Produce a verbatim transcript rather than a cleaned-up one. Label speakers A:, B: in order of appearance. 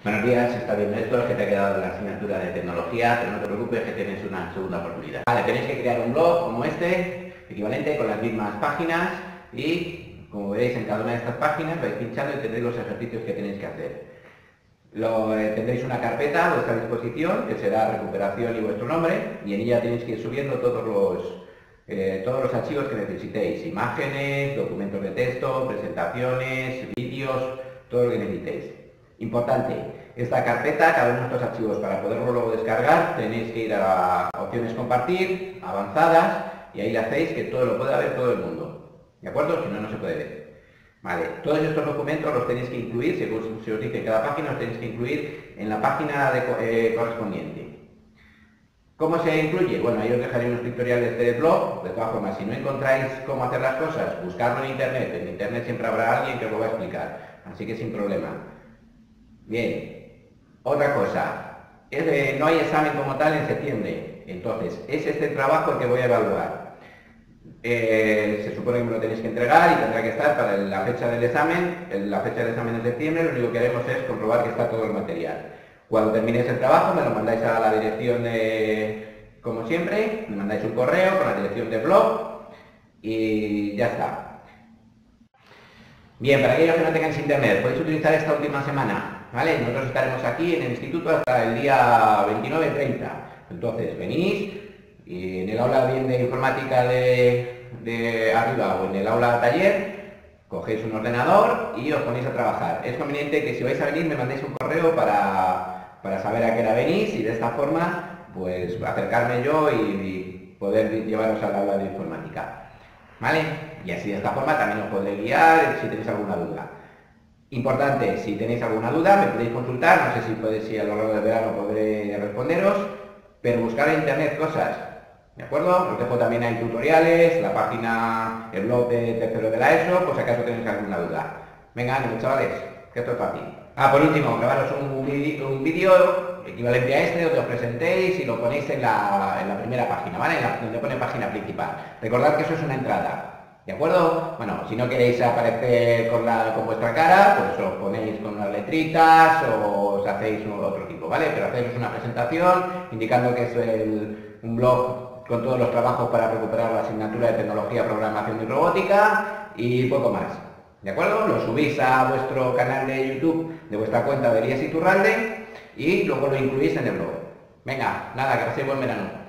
A: Buenos días, está viendo esto, que te ha quedado la asignatura de tecnología, pero no te preocupes que tienes una segunda oportunidad. Vale, tenéis que crear un blog como este, equivalente con las mismas páginas y, como veréis en cada una de estas páginas, vais pinchando y tendréis los ejercicios que tenéis que hacer. Lo, eh, tendréis una carpeta a vuestra disposición que será recuperación y vuestro nombre, y en ella tenéis que ir subiendo todos los, eh, todos los archivos que necesitéis, imágenes, documentos de texto, presentaciones, vídeos, todo lo que necesitéis. Importante, esta carpeta, cada uno de estos archivos, para poderlo luego descargar, tenéis que ir a opciones compartir, avanzadas, y ahí le hacéis que todo lo pueda ver todo el mundo. ¿De acuerdo? Si no, no se puede ver. Vale, todos estos documentos los tenéis que incluir, según se os dice en cada página, los tenéis que incluir en la página de, eh, correspondiente. ¿Cómo se incluye? Bueno, ahí os dejaré unos tutoriales de blog. De todas formas, si no encontráis cómo hacer las cosas, buscarlo en internet. En internet siempre habrá alguien que os lo va a explicar, así que sin problema. Bien, otra cosa, es de, no hay examen como tal en septiembre, entonces es este trabajo el que voy a evaluar. Eh, se supone que me lo tenéis que entregar y tendrá que estar para la fecha del examen, la fecha del examen es septiembre, lo único que haremos es comprobar que está todo el material. Cuando terminéis el trabajo me lo mandáis a la dirección de, como siempre, me mandáis un correo con la dirección de blog y ya está. Bien, para aquellos que no tengáis internet, podéis utilizar esta última semana, ¿vale? Nosotros estaremos aquí en el instituto hasta el día veintinueve treinta. Entonces, venís y en el aula bien de informática de, de arriba o en el aula taller, cogéis un ordenador y os ponéis a trabajar. Es conveniente que si vais a venir me mandéis un correo para, para saber a qué hora venís y de esta forma, pues, acercarme yo y, y poder llevaros al aula de informática. ¿Vale? Y así de esta forma también os podré guiar si tenéis alguna duda. Importante, si tenéis alguna duda me podéis consultar, no sé si, puede, si a lo largo del verano podré responderos, pero buscar en internet cosas, ¿de acuerdo? Os dejo también ahí tutoriales, la página, el blog de tercero de la ESO, por si acaso tenéis alguna duda. Venga, ánimo chavales, que esto es fácil. Ah, por último, grabaros un vídeo equivalente a este, donde os presentéis y lo ponéis en la, en la primera página, ¿vale? En la, donde pone página principal. Recordad que eso es una entrada, ¿de acuerdo? Bueno, si no queréis aparecer con, la, con vuestra cara, pues os ponéis con unas letritas o os hacéis otro tipo, ¿vale? Pero hacéis una presentación indicando que es el, un blog con todos los trabajos para recuperar la asignatura de tecnología, programación y robótica y poco más. ¿De acuerdo? Lo subís a vuestro canal de YouTube de vuestra cuenta de Elías Iturralde y luego lo incluís en el blog. Venga, nada, que paséis buen verano.